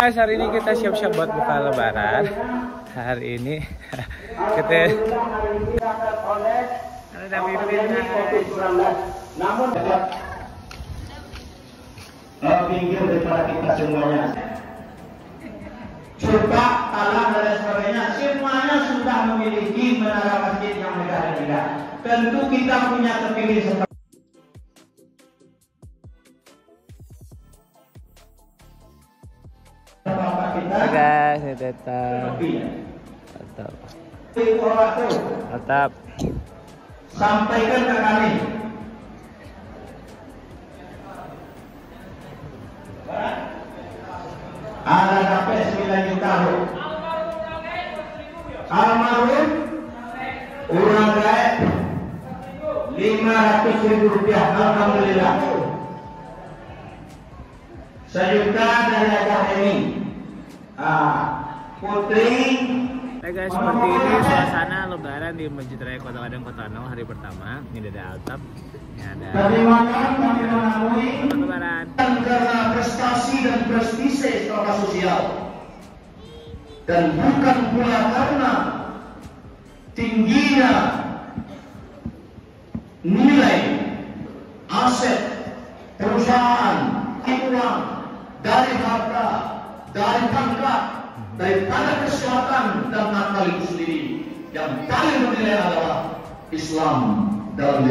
Guys, hari ini kita siap-siap buat buka lebaran. Hari ini kita ada pimpin. Namun pinggir daripada kita semuanya. Suka, kalah dan sebagainya, semuanya sudah memiliki menara masjid yang megah-megah. Tentu kita punya kepingin seperti guys, ini tetap tetap sampaikan ke kami. Ada dapat 9 juta. Almarhum orang gaib 500.000 rupiah. Alhamdulillah. Sejuta dari Ajah ini. Putri. Hai guys, seperti ini suasana lebaran di Masjid Raya Kota Padang, Kota Nol hari pertama. Ini ada Altaf, ini ada lebaran. Karena prestasi dan prestise secara sosial, dan bukan pula karena tingginya nilai aset perusahaan, uang, dari harta, dari pangkat, daripada kesehatan dan akal itu sendiri. Yang paling bernilai adalah Islam dalam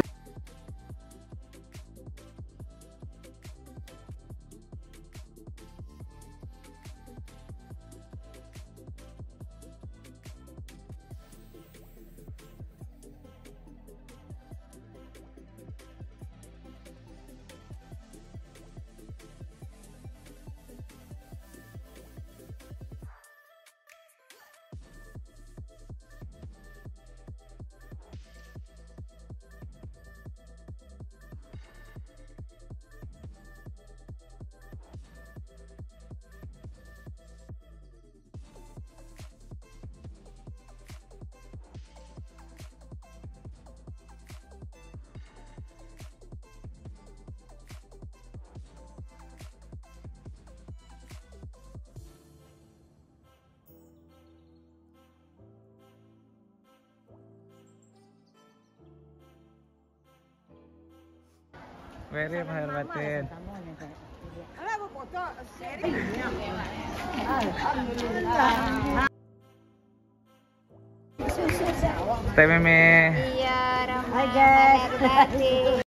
Very menghormatin. Teh Meme. Iya, Rahman.